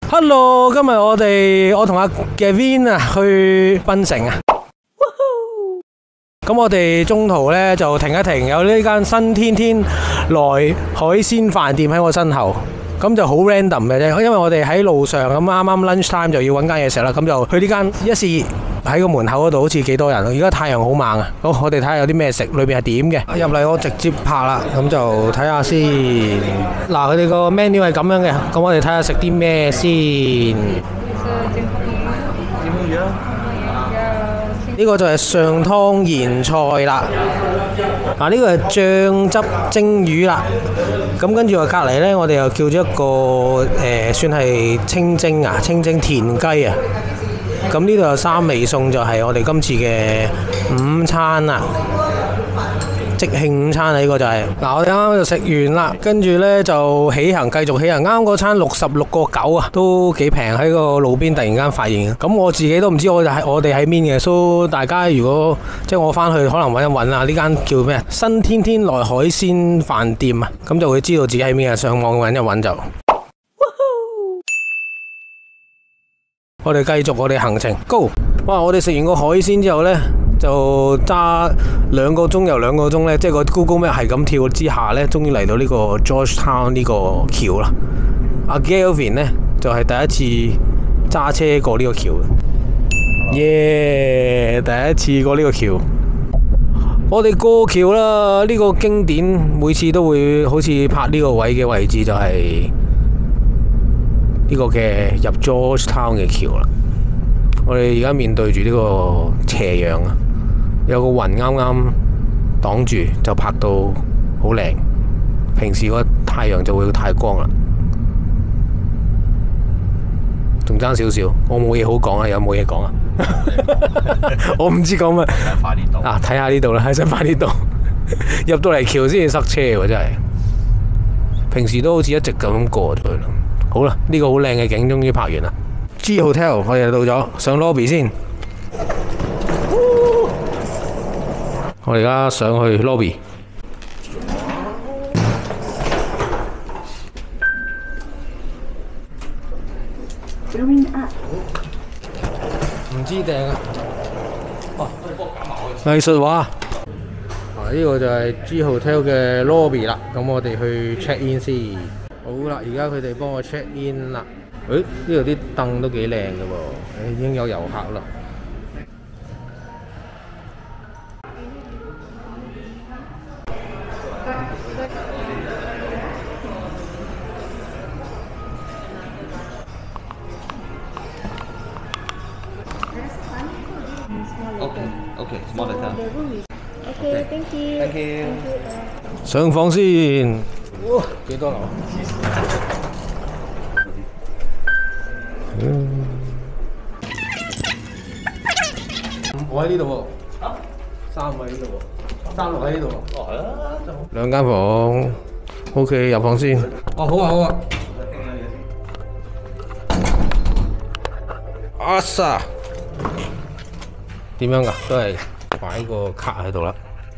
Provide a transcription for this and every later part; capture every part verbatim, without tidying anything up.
Hello， 今日我哋我同阿 Gavin 啊去檳城啊。咁我哋中途呢就停一停，有呢間新天天來海鮮飯店喺我身後。咁就好 random 嘅啫，因為我哋喺路上咁啱啱 lunch time 就要揾間嘢食啦，咁就去呢間一試喺個門口嗰度，好似幾多人。而家太陽好猛啊！好，我哋睇下有啲咩食，裏邊係點嘅。入嚟我直接拍啦，咁就睇下先。嗱，佢哋個 menu 係咁樣嘅，咁我哋睇下食啲咩先。呢個就係上湯鹽菜啦。嗱，呢個係醬汁蒸魚啦。咁跟住我隔離呢，我哋又叫咗一個誒、呃，算係清蒸啊，清蒸田雞啊。咁呢度有三味餸，就係我哋今次嘅午餐啦，即興午餐啊！呢、呢個就係、是、嗱，我哋啱啱就食完啦，跟住呢就起行，繼續起行。啱啱嗰餐六十六個九啊，都幾平，喺個路邊突然間發現。咁我自己都唔知我哋喺我哋喺邊嘅，所以大家如果即係我翻去可能揾一揾啊，呢間叫咩？新天天來海鮮飯店啊，咁就會知道自己喺邊啊。上網揾一揾就。我哋繼續我哋行程 ，Go！ 哇！我哋食完個海鮮之後呢，就揸兩個鐘又兩個鐘呢，即係個 Google Map 係咁跳之下呢，終於嚟到呢個 Georgetown 呢個橋啦。阿 Gavin 呢，就係、是、第一次揸車過呢個橋嘅，耶！ Yeah, 第一次過呢個橋。我哋過橋啦，呢、這個經典每次都會好似拍呢個位嘅位置就係、是。呢個嘅入 Georgetown 嘅橋啦，我哋而家面對住呢個斜陽啊，有個雲啱啱擋住，就拍到好靚。平時個太陽就會太光啦，仲爭少少，我冇嘢好講啊，有冇嘢講啊？我唔知講乜。啊，睇下呢度啦，喺新快呢度入到嚟橋先至塞車喎，真係。平時都好似一直咁過咗去啦。好啦，呢、這個好靚嘅景終於拍完啦。G Hotel 我哋到咗，上 lobby 先。我哋而家上去 lobby。唔知訂啊？哦，藝術畫。啊，呢個就係 G Hotel 嘅 lobby 啦。咁我哋去 check in 先。好啦，而家佢哋幫我 check in 啦。誒，呢度啲凳都幾靚嘅喎，已經有遊客啦。 Okay, okay, smaller time. Okay, thank you. Thank you. 上房先。哇，幾多樓？嗯，我喺呢度喎。啊？三位喺呢度喎，三六喺呢度喎。哦，係啊，兩間房 ，OK， 入房先。哦，好啊，好啊。阿 Sir， 點樣㗎？都係擺個卡喺度啦。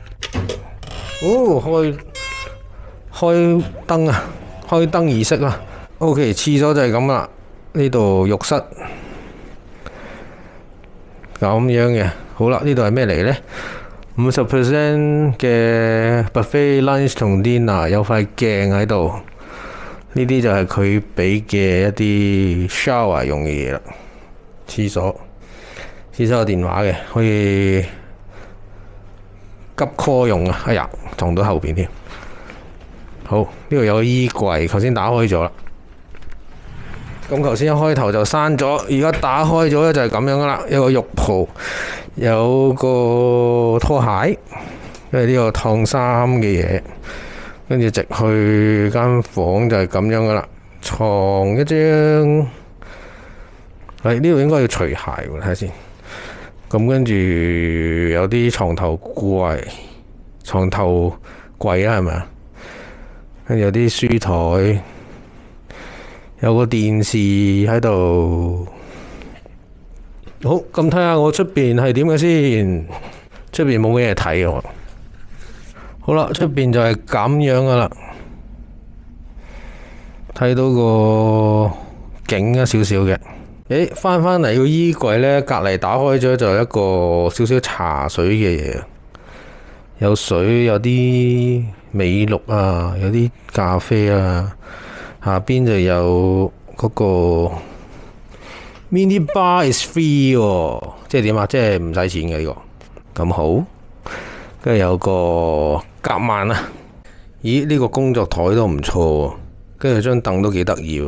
哦，開。開燈啊！開燈儀式啊 ！OK， 廁所就係咁啦。呢度浴室咁樣嘅。好啦，呢度係咩嚟呢？五十 percent 嘅 buffet lunch 同 dinner， 有塊鏡喺度。呢啲就係佢俾嘅一啲 shower 用嘅嘢啦。廁所，廁所有電話嘅，可以急 call 用啊！哎呀，撞到後邊添。好，呢度有個衣櫃，頭先打開咗啦。咁頭先一開頭就閂咗，而家打開咗咧就係咁樣噶啦。有個浴袍，有個拖鞋，跟住呢個燙衫嘅嘢，跟住直去間房就係咁樣噶啦。床一張，係呢度應該要除鞋喎，睇下先。咁跟住有啲床頭櫃，床頭櫃啦，係咪啊？跟住有啲書台，有個電視喺度。好，咁睇下我出邊係點嘅先。出邊冇咩嘢睇喎。好啦，出邊就係咁樣噶啦。睇到個景一少少嘅。誒，翻返嚟個衣櫃呢，隔離打開咗就有一個少少茶水嘅嘢，有水，有啲美祿啊，有啲咖啡啊，下邊就有嗰個 mini bar is free 喎，即係點啊？即係唔使錢嘅呢個，咁好。跟住有個夾萬啊，咦？呢個工作台都唔錯喎，跟住張凳都幾得意喎。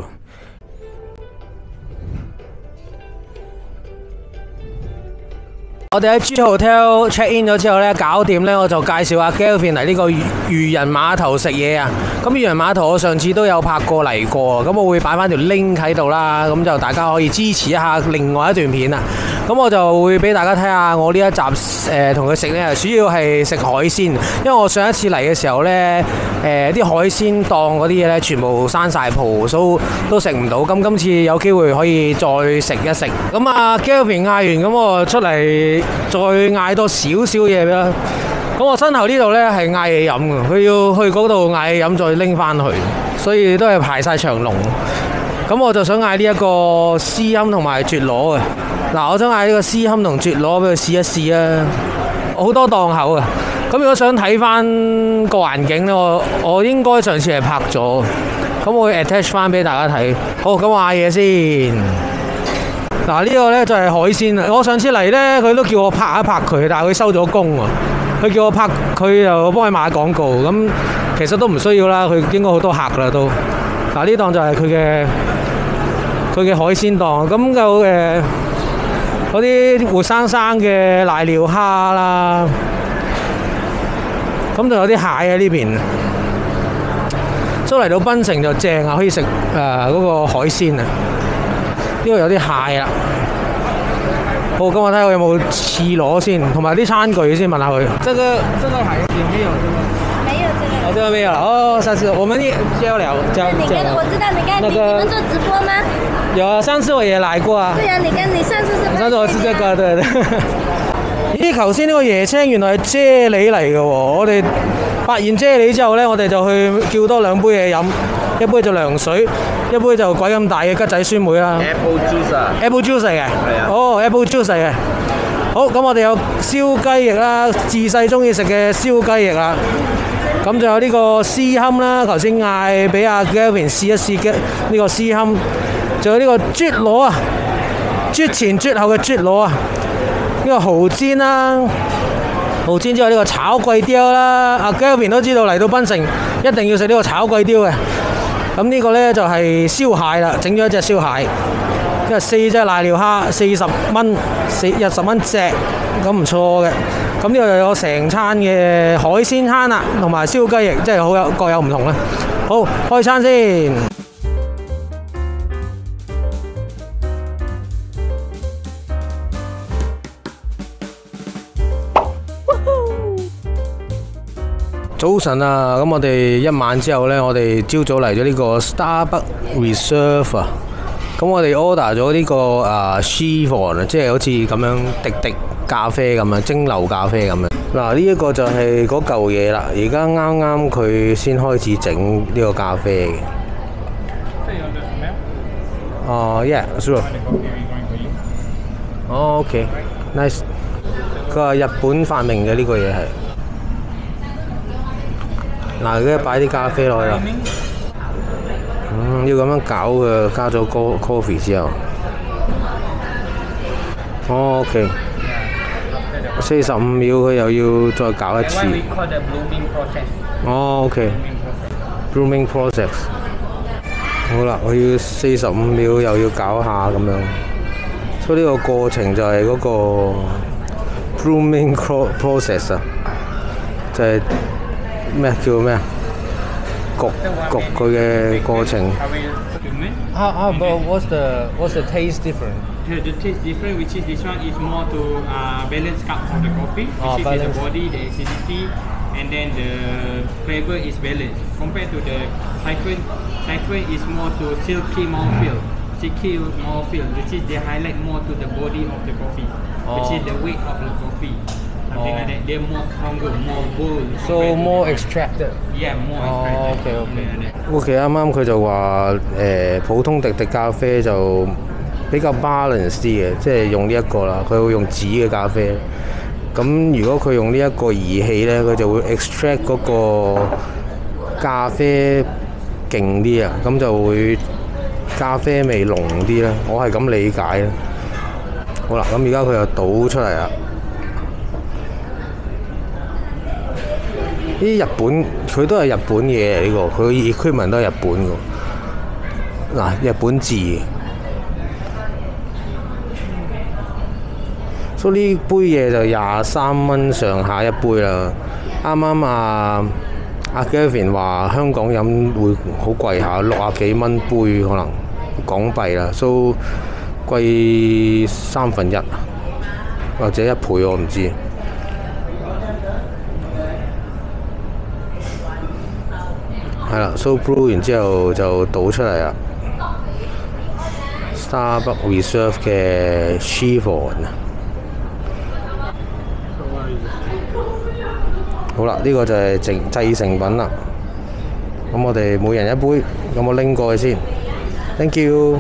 我哋喺 G Hotel check in 咗之後呢，搞掂呢，我就介紹阿 Kelvin 嚟呢個漁人碼頭食嘢啊。咁漁人碼頭我上次都有拍過嚟過，咁我會擺翻條 link 喺度啦，咁就大家可以支持一下另外一段片啊。咁我就會俾大家睇下我呢一集誒同佢食呢，主要係食海鮮，因為我上一次嚟嘅時候呢，誒啲海鮮檔嗰啲嘢呢，全部閂晒鋪，所以都食唔到。咁今次有機會可以再食一食。咁啊 Kelvin 嗌完，咁我出嚟。再嗌多少少嘢啦，咁我身後呢度呢係嗌嘢飲嘅，佢要去嗰度嗌嘢飲再拎返去，所以都係排晒長龍。咁我就想嗌呢一個絲堪同埋絕螺嘅。嗱，我想嗌呢個絲堪同絕螺俾佢試一試啊！好多檔口啊！咁如果想睇返個環境呢，我我應該上次係拍咗，咁我會 attach 返俾大家睇。好，咁我嗌嘢先。嗱，呢個呢就係海鮮啦。我上次嚟呢，佢都叫我拍一拍佢，但係佢收咗工喎。佢叫我拍佢，又幫佢買廣告。咁其實都唔需要啦，佢應該好多客啦都。嗱，呢檔就係佢嘅佢嘅海鮮檔。咁就誒嗰啲活生生嘅瀨尿蝦啦。咁就有啲蟹喺呢邊。所以嚟到檳城就正啊，可以食誒嗰個海鮮啊。呢度有啲蟹啦，好，咁我睇下有冇翅螺先，同埋啲餐具先問下佢。這個這個還有沒有這個？ 沒有這個。 哦，這個沒有了。哦，下次我們交流交你跟我知道你跟你你們做直播嗎？ 有啊，上次我也來過啊。 對啊，你跟你上次是。 上次我是這個，對對。咦，頭先呢個椰青原來係啫喱嚟嘅喎，我哋發現啫喱之後呢，我哋就去叫多兩杯嘢飲，一杯就涼水，一杯就鬼咁大嘅桔仔酸梅啦。 Apple juice 啊 Apple juice 嚟嘅。 係啊。 哦 ，Apple juice 嚟嘅。好，咁我哋有燒雞翼啦，自細中意食嘅燒雞翼啦。咁就有呢個絲堪啦，頭先嗌俾阿 Kelvin 試一試嘅呢個絲堪，仲有呢個啜螺啊，啜前啜後嘅啜螺啊，呢個蠔煎啦。蠔煎之後呢個炒貴刁啦，阿 Kelvin 都知道嚟到檳城一定要食呢個炒貴刁嘅。咁呢個呢，就係燒蟹啦，整咗一隻燒蟹，因為四隻瀨尿蝦，四十蚊，四一十蚊隻，咁唔錯嘅。咁呢個又有成餐嘅海鮮餐啦，同埋燒雞翼，即係好有各有唔同啦。好，開餐先。早晨啊，咁我哋一晚之後呢，我哋朝早嚟咗呢個 Starbucks Reserve 啊，咁我哋 order 咗呢個啊 chiffon 啊，即係好似咁樣滴滴咖啡咁樣，蒸餾咖啡咁樣。嗱，呢一個就係嗰嚿嘢啦，而家啱啱佢先開始整呢個咖啡嘅。哦 ，yeah，sure。哦 ，OK，nice。佢話日本發明嘅呢個嘢係。嗱，而家擺啲咖啡落去啦。嗯，要咁樣搞嘅，加咗 coffee 之後。哦 ，OK。四十五秒佢又要再搞一次。哦 ，OK。Blooming process。好啦，我要四十五秒又要搞下咁樣。所以呢個過程就係嗰個 blooming process 啊，就係。咩叫咩啊？焗焗佢嘅過程。How how about what's the what's the taste different? The, the taste different, which is this one is more to uh, balance cup of the coffee, which oh, is balance. the body, the acidity, and then the flavor is balanced. Compared to the siphon, siphon is more to silky mouthfeel, silky mouthfeel, which is they highlight more to the body of the coffee, oh. which is the weight of the coffee. something like that. They're more stronger, more bold. So compared to more the- extracted. Yeah, more Oh, extracted. okay, okay. Something like that. O.K. 啱啱佢就話誒普通滴滴咖啡就比較 balance 啲嘅，即係用呢一個啦，佢會用紙嘅咖啡。咁如果佢用呢一個儀器咧，佢就會 extract 嗰個咖啡勁啲啊，咁就會咖啡味濃啲啦。我係咁理解啦。好啦，咁而家佢又倒出嚟啦。呢啲日本佢都係日本嘢嚟呢個，佢 equipment 都係日本嘅。嗱，日本字。所以呢杯嘢就廿三蚊上下一杯啦。啱啱啊阿 Gavin 話香港飲會好貴下，六啊幾蚊杯可能港幣啦，所以貴三分一或者一倍我唔知。係啦 ，so brew 完之後就倒出嚟啦。Starbucks Reserve 嘅 Chiffon。好啦，呢、這個就係製製成品啦。咁我哋每人一杯，咁我拎過去先。Thank you。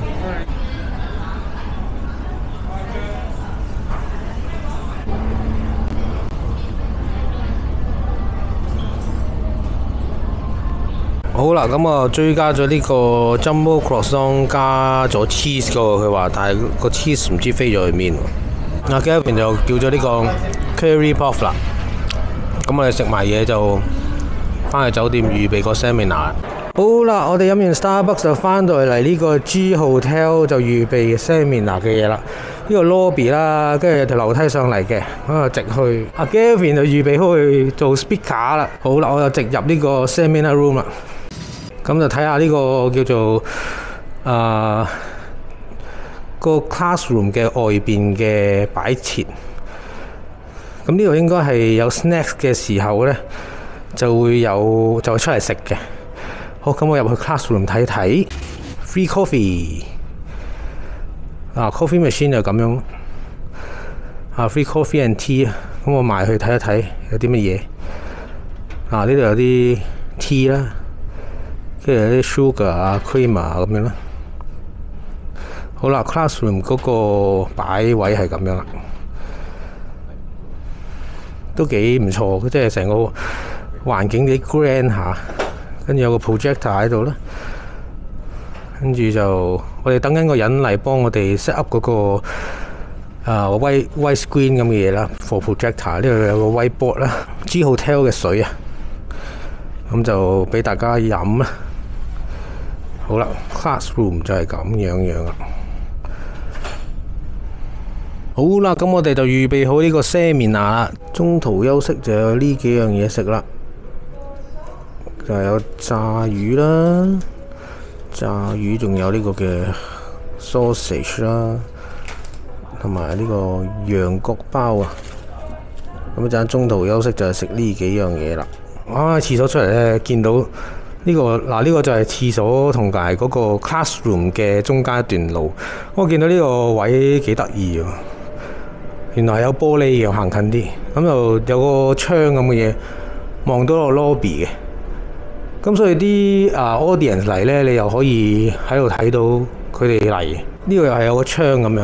好啦，咁啊追加咗呢個 Jumbo Croissant 加咗 cheese 嗰個，佢話，但係個 cheese 唔知飛咗去邊喎。阿 Gavin 就叫咗呢個 Curry Puff 啦。咁我哋食埋嘢就翻去酒店預備個 seminar。好啦，我哋飲完 Starbucks 就翻到嚟呢個 G Hotel 就預備 seminar 嘅嘢啦。呢個 lobby 啦，跟住有條樓梯上嚟嘅，咁啊直去。阿 Gavin 就預備好去做 speaker 啦。好啦，我就直入呢個 seminar room 啦。咁就睇下呢個叫做啊、呃、個 classroom 嘅外邊嘅擺設。咁呢度應該係有 snacks 嘅時候呢，就會有就會出嚟食嘅。好，咁我入去 classroom 睇睇 ，free coffee 啊 ，coffee machine 就咁樣啊 ，free coffee and tea。咁我埋去睇一睇有啲乜嘢啊？呢度有啲 tea 啦，跟住有啲 sugar 啊、cream 啊咁樣啦。好啦 ，classroom 嗰個擺位係咁樣啦。都幾唔錯，即係成個環境幾 grand 下，跟住有個 projector 喺度啦，跟住就我哋等緊個人嚟幫我哋 set up 嗰、那個啊 white white screen 咁嘅嘢啦 ，for projector 呢度有個 whiteboard 啦 ，G Hotel 嘅水啊，咁就俾大家飲啦。好啦 ，classroom 就係咁樣樣啦。好啦，咁我哋就預備好呢個 seminar啦。中途休息就有呢幾樣嘢食啦，就係有炸魚啦，炸魚仲有呢個嘅 sausage 啦，同埋呢個羊角包啊。咁一陣中途休息就係食呢幾樣嘢啦。啊，廁所出嚟咧，見到呢、呢個嗱，呢、呢個就係廁所同埋嗰個 classroom 嘅中間一段路。我見到呢個位幾得意喎。原來有玻璃嘅，行近啲，咁就有個窗咁嘅嘢，望到個 lobby 嘅。咁所以啲啊 audience 嚟咧，你又可以喺度睇到佢哋嚟。呢個又係有個窗咁樣。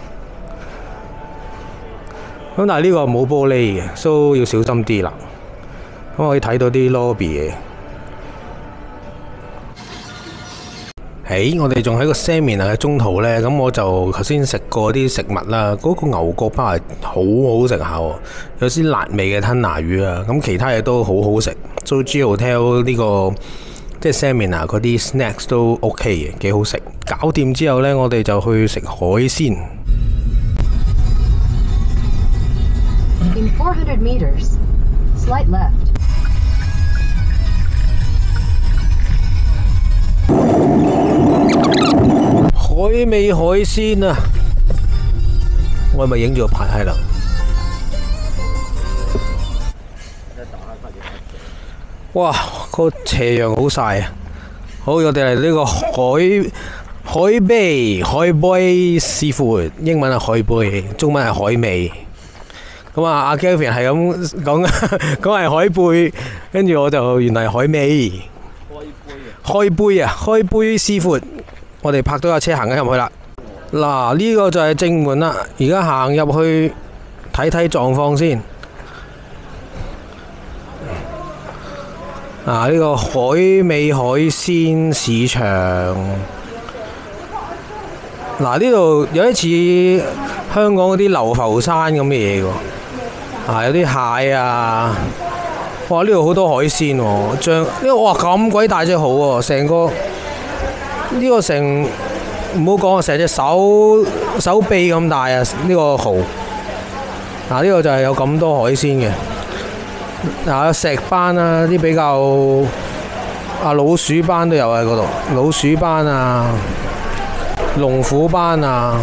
咁但係呢個冇玻璃嘅，所以要小心啲啦。咁可以睇到啲 lobby 嘅。誒，我哋仲喺個 seminar 嘅中途呢，咁我就頭先食過啲食物啦，嗰、那個牛角包係好好食下喎，有啲辣味嘅吞拿魚啊，咁其他嘢都好好食。So G Hotel 呢、這個即係 seminar 嗰啲 snacks 都 OK 嘅，幾好食。搞掂之後呢，我哋就去食海鮮。 In four hundred meters, slight left. 海味海鮮啊！我係咪影住個牌係啦？哇！個斜陽好曬啊！好，我哋嚟呢個海海貝海貝師傅，英文係海貝，中文係海味。 咁啊，阿 Kelvin 係咁講講係海貝，跟住我就原來係海味。開杯啊！開杯師傅，我哋拍到架車行緊入去啦。嗱，呢個就係正門啦，而家行入去睇睇狀況先。啊，呢個海味海鮮市場。嗱，呢度有啲似香港嗰啲流浮山咁嘅嘢喎。啊，有啲蟹啊。哇！呢度好多海鮮喎，將呢個哇咁鬼大隻蠔喎，成個呢個成唔好講啊，成隻手手臂咁大啊！呢個蠔，嗱呢個就係有咁多海鮮嘅，嗱有石斑啊，啲比較啊老鼠斑都有喺嗰度，老鼠斑啊、龍虎斑啊，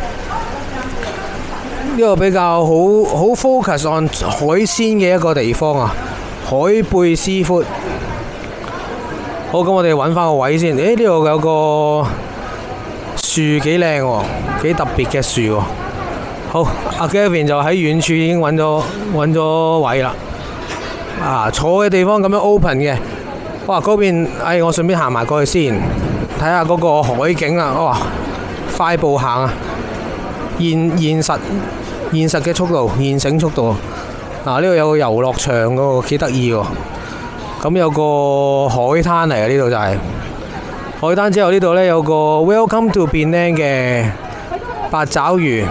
呢個比較好好 focus on 海鮮嘅一個地方啊！海貝師傅，好，咁我哋揾翻個位先。誒，呢度有個樹幾靚喎，幾特別嘅樹喎。好，阿 Kelvin 就喺遠處已經揾咗揾咗位啦。啊，坐嘅地方咁樣 open 嘅。哇，嗰邊，哎，我順便行埋過去先，睇下嗰個海景啊！哇，快步行啊！現現實現實嘅速度，現成速度。嗱，呢度有個遊樂場喎，幾得意喎。咁有個海灘嚟嘅，呢度就係海灘。之後呢度呢，有個 Welcome to Penang 嘅八爪魚，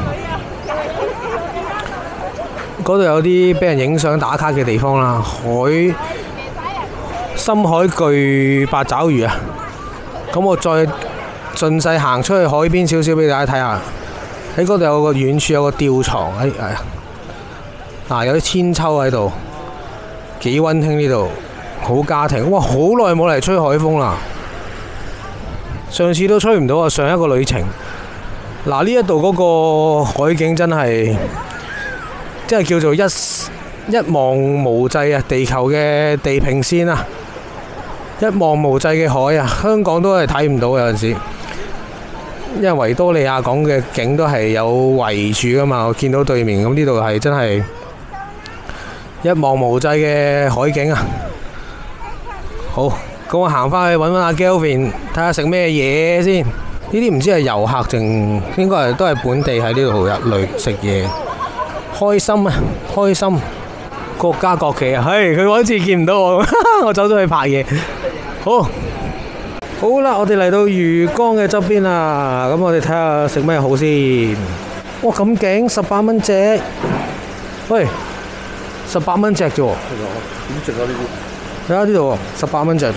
嗰度有啲俾人影相打卡嘅地方啦。海深海巨八爪魚啊！咁我再順勢行出去海邊少少俾大家睇下。喺嗰度有個遠處有個吊床，哎呀〜嗱、啊，有啲千秋喺度，幾溫馨呢度，好家庭。哇，好耐冇嚟吹海風啦！上次都吹唔到啊，上一個旅程。嗱、啊，呢一度嗰個海景真係，即係叫做一一望無際啊！地球嘅地平線啊，一望無際嘅海啊，香港都係睇唔到有陣時。因為維多利亞港嘅景都係有圍住噶嘛，我見到對面，咁呢度係真係一望無際嘅海景啊！好，咁我行返去揾揾阿 Kelvin，睇下食咩嘢先。呢啲唔知係遊客定應該係都係本地喺呢度入嚟食嘢。開心啊！開心！國家國旗啊！嘿，佢好似見唔到我，我走咗去拍嘢。好，好啦，我哋嚟到魚缸嘅側邊啦。咁我哋睇下食咩好先。哇，咁勁，十八蚊隻。喂！十八蚊隻啫喎， 點食啊呢啲？ 睇下呢度喎，十八蚊隻啫喎。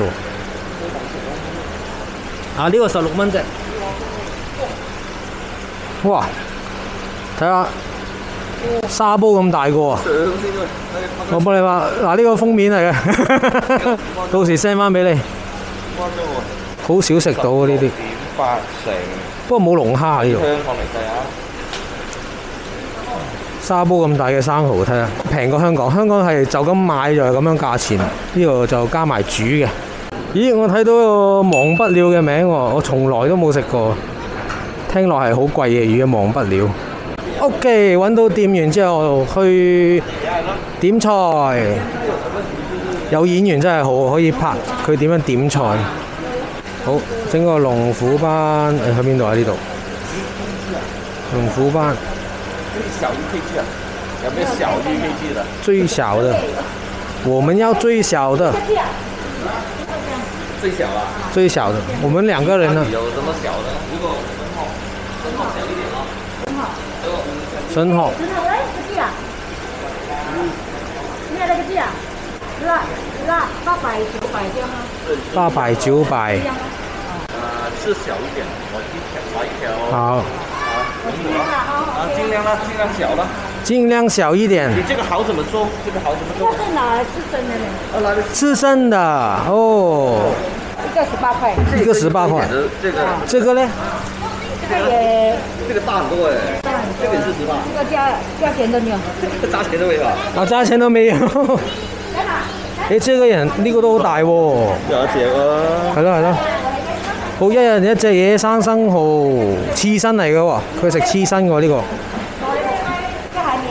啊，呢個十六蚊隻。哇！睇下沙煲咁大個啊！我幫你話，嗱呢個封面嚟嘅，到時 send 翻俾你。好少食到啊呢啲。 八成。 不過冇龍蝦呢度。 香港嚟計下。 沙煲咁大嘅生蠔，睇下平過香港。香港係就咁買就係咁樣價錢，呢度就加埋煮嘅。咦，我睇到個忘不了嘅名喎，我從來都冇食過。聽落係好貴嘅魚，忘不了。OK， 揾到店員之後去點菜。有演員真係好，可以拍佢點樣點菜。好，整個龍虎斑，誒喺邊度啊？呢度龍虎斑。 小魚可以吃啊？有沒有小魚可以吃的？ 最小的，我們要最小的。 最小啊？ 最小的，我們兩個人呢？ 有這麼小的？如果生蠔，生蠔小一點啊。 生蠔。生蠔。 生蠔嘞？個字啊？咩嚟個字啊？辣辣八百九百這樣啊？ 八百九百。 呃，是小一點，我一條，我一條。 好。 啊，盡量啦，盡量小啦。 盡量小一點。 你這個蠔怎麼做？這個蠔怎麼做？ 這是哪是生的呢？ 哦，拿的刺身的哦。 一個十八塊。 一個十八塊。 這個。 這個呢？ 這個也。 這個大很多哎。這個也是十八。 這個加加錢都沒有。 加錢都沒有啊？ 啊，加錢都沒有。誒，這個人呢個都好大喎。 有隻啊。 係咯係咯。好，一人一隻野生生蠔，刺身嚟嘅喎，佢食刺身嘅喎呢個。 這還沒有吃。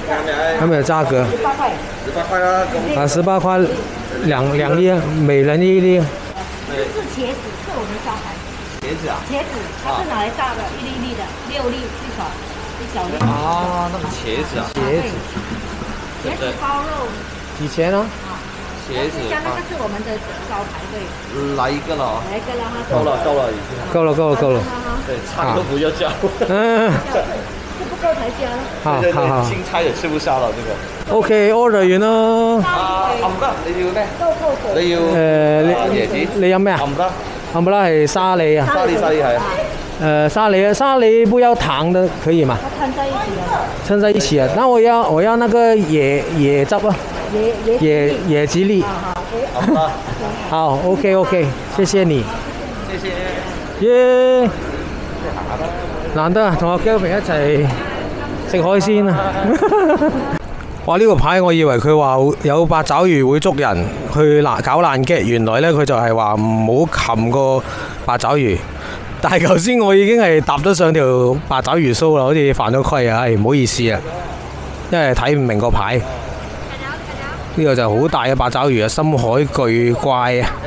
有没有价格？ 十八块， 十八块啊，公啊，十八块两两粒，每人一粒。 这是茄子，是我们招牌。 茄子啊。 茄子它是拿来炸的，一粒一粒的，六粒一小一小粒。 啊，那个茄子啊， 茄子茄子包肉， 几钱呢？ 茄子像那个是我们的招牌，对， 来一个了， 来一个啦哈。 够了够了已经。 够了，够了，够了。 对，菜都不要叫。 嗯， 这不够才加啦。 好对对好好对，青菜也吃不消了这个。 OK，order 完咯。 啊，冚得你要咩？ 豆蔻水。 你要誒， 啊椰子你你飲咩啊？ 冚得， 冚不拉係沙梨啊。 沙梨沙梨係啊。 呃，沙梨，沙梨不要糖的，可以嗎？ 它掺在一起了。 掺在一起啊。那我要我要那個椰椰汁啊， 椰椰椰椰子粒。 冚得， 好，OK OK，謝謝你。 謝謝。 耶！難得啊，同阿 Kelvin 一齊食海鮮啊！哇！呢個牌我以為佢話有八爪魚會捉人去爛搞爛嘅，原來呢，佢就係話唔好擒個八爪魚。但係頭先我已經係搭得上條八爪魚鬚啦，好似犯咗規啊！唉，唔好意思啊，因為睇唔明個牌。呢個就好大嘅八爪魚啊，深海巨怪啊！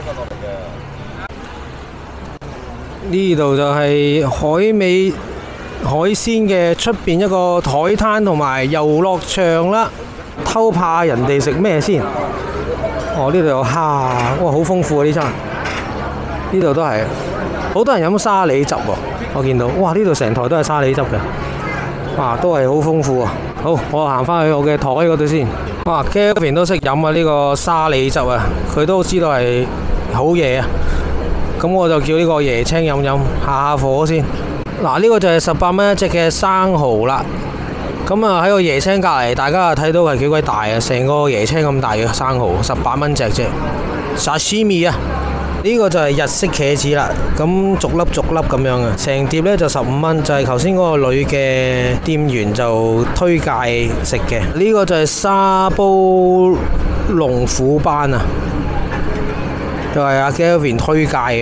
呢度就係海味海鮮嘅出邊一個海灘同埋遊樂場啦。偷怕人哋食咩先？哦，呢度有蝦，哇，好豐富啊！呢餐呢度都係好多人飲沙梨汁喎，我見到，哇！呢度成台都係沙梨汁嘅，哇，都係好豐富啊！好，我行翻去我嘅台嗰度先。哇 ，Kelvin 都識飲啊！呢個沙梨汁啊，佢都知道係好嘢啊！咁我就叫呢個椰青飲飲，下下火先。嗱，呢個就係十八蚊一隻嘅生蠔啦。咁啊喺個椰青隔離，大家睇到係幾鬼大啊！成個椰青咁大嘅生蠔，十八蚊隻啫。Sashimi 啊，呢個就係日式茄子啦。咁逐粒逐粒咁樣啊，成碟呢就十五蚊，就係頭先嗰個女嘅店員就推介食嘅。呢個就係沙煲龍虎斑啊。就係阿 Kelvin 推介嘅。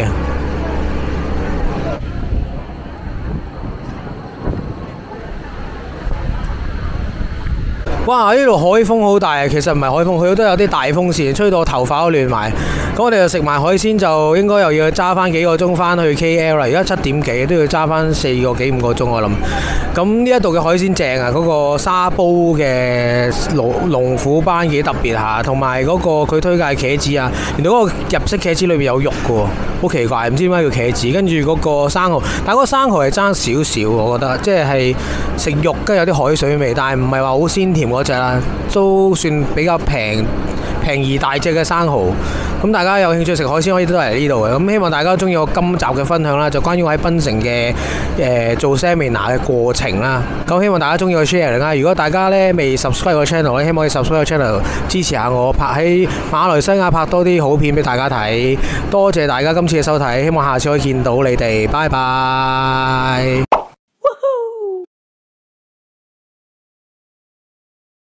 哇！呢度海風好大啊，其實唔係海風，佢都有啲大風扇，吹到我頭髮都亂埋。咁我哋就食埋海鮮，就應該又要揸翻幾個鐘翻去 K L 啦。而家七點幾，都要揸翻四個幾五個鐘我諗。咁呢一度嘅海鮮正啊，嗰、嗰個沙煲嘅龍龍虎斑幾特別下，同埋嗰個佢推介茄子啊，原來嗰個日式茄子裏邊有肉嘅喎，好奇怪，唔知點解叫茄子。跟住嗰個生蠔，但係嗰個生蠔係爭少少，我覺得，即係食肉跟有啲海水味，但係唔係話好鮮甜嗰隻啦，都算比較平平而大隻嘅生蠔。咁大家有興趣食海鮮可以都嚟呢度嘅。咁希望大家中意我今集嘅分享啦，就關於我喺檳城嘅誒、呃、做 seminar 嘅過程啦。咁希望大家中意我 share 啦。如果大家咧未 subscribe 個 channel 咧，希望可以 subscribe 個 channel 支持下我，拍喺馬來西亞拍多啲好片俾大家睇。多謝大家今次嘅收睇，希望下次可以見到你哋，拜拜。